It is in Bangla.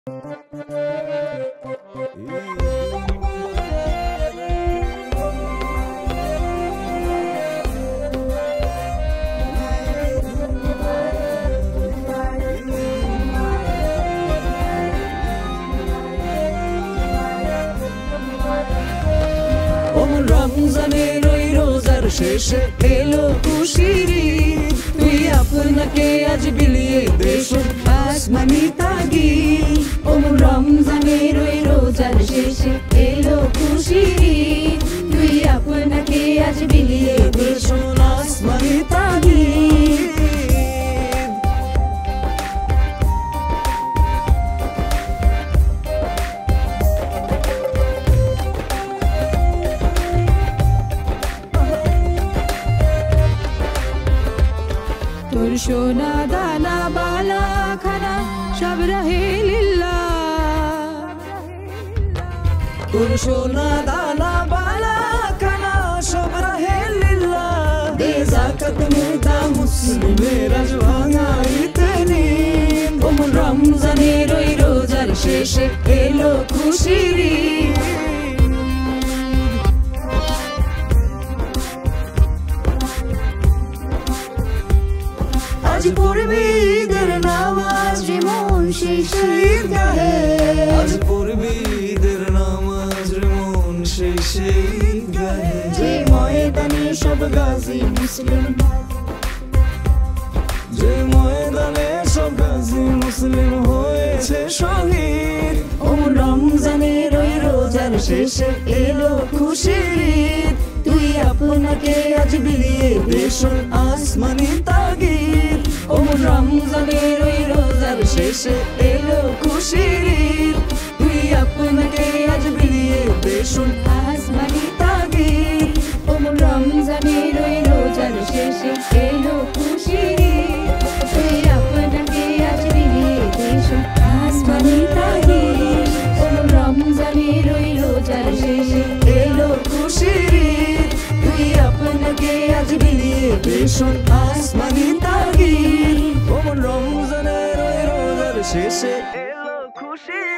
রমজানের ওই রোজার শেষে এলো খুশির ঈদ, তুই আপনাকে আজ বিলিয়ে দে আসমানি তাগিদ। ও রমজানের ওই রোজার শেষে এলো খুশির ঈদ, তুই আপনাকে আজ বিলিয়ে দে আসমানি তাগিদ। তোর সোনা দানা বালা খানা সব রহে লিল্লাহ, তোর সোনা দানা বালা খানা সব রহে লিল্লাহ। দে যাকাত মুর্দা মুসলিমের আজ ভাঙাইতে নিন। ও রমজানের ওই রোজার শেষে এলো খুশির ঈদ, আজ পড়বি ঈদের নামাজ রে মন সেই ঈদগাহে, আজ পড়বি ঈদের নামাজ রে মন সেই ঈদগাহে। যে ময়দানে সব গাজী মুসলিম, যে ময়দানে সব গাজী মুসলিম হয়েছে শহীদ। ও রমজানের ওই রোজার শেষে এলো খুশির ঈদ, তুই আপনাকে আজ বিলিয়ে দে আসমানি তাগিদ। ও রমজানের ওই রোজার শেষে এলো খুশির ঈদ, তুই আপনাকে আজ বিলিয়ে দে আসমানি তাগিদ। ও রমজানের ওই রোজার শেষে এলো খুশির ঈদ, তুই আপনাকে আজ বিলিয়ে দে আসমানি তাগিদ। ও রমজানের ওই রোজার শেষে এলো খুশির ঈদ, তুই আপনাকে আজ বিলিয়ে দে আসমানি তাগিদ। ও রমজানের ওই রোজার শেষে এলো খুশির